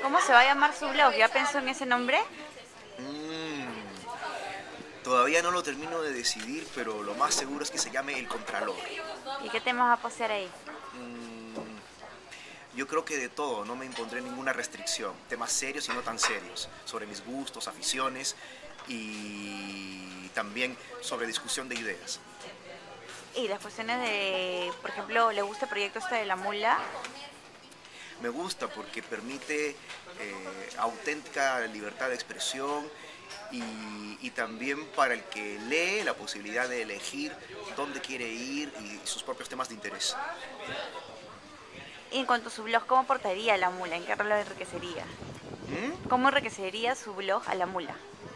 ¿Cómo se va a llamar su blog? ¿Ya pensó en ese nombre? Mm, Todavía no lo termino de decidir, pero lo más seguro es que se llame El Contralor. ¿Y qué temas va a postear ahí? Mm, yo creo que de todo, no me impondré ninguna restricción. Temas serios y no tan serios, sobre mis gustos, aficiones y también sobre discusión de ideas. Y las cuestiones de, por ejemplo, ¿le gusta el proyecto este de la mula? Me gusta porque permite auténtica libertad de expresión y también para el que lee la posibilidad de elegir dónde quiere ir y sus propios temas de interés. Y en cuanto a su blog, ¿cómo portaría la mula? ¿En qué rol lo enriquecería? ¿Mm? ¿Cómo enriquecería su blog a la mula?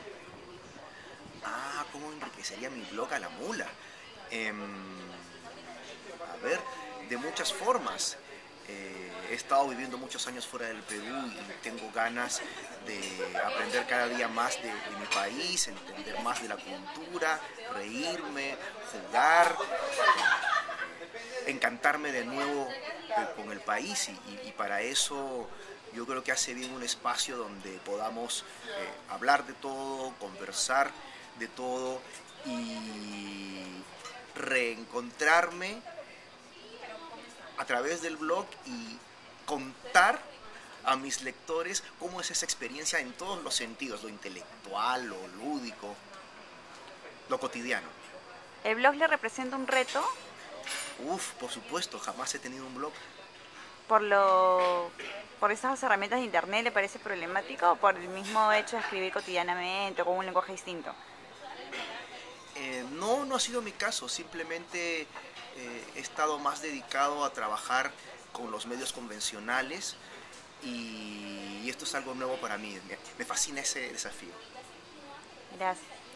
¿Cómo enriquecería mi blog a la mula? Em, a ver, de muchas formas. He estado viviendo muchos años fuera del Perú y tengo ganas de aprender cada día más de mi país, entender más de la cultura, reírme, jugar, encantarme de nuevo con el país y para eso yo creo que hace bien un espacio donde podamos hablar de todo, conversar de todo y reencontrarme a través del blog y contar a mis lectores cómo es esa experiencia en todos los sentidos, lo intelectual, lo lúdico, lo cotidiano. ¿El blog le representa un reto Uf, por supuesto, jamás he tenido un blog. por lo por esas herramientas de internet? ¿Le parece problemático o por el mismo hecho de escribir cotidianamente o con un lenguaje distinto? No, no ha sido mi caso, simplemente he estado más dedicado a trabajar con los medios convencionales y esto es algo nuevo para mí, me fascina ese desafío. Gracias.